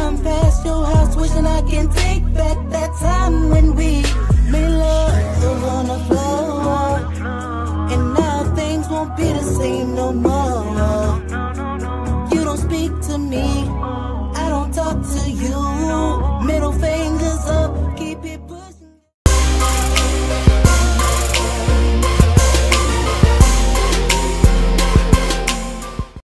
driving past your house, wishing I can take back that time when we made love on the floor. And now things won't be the same no more. You don't speak to me,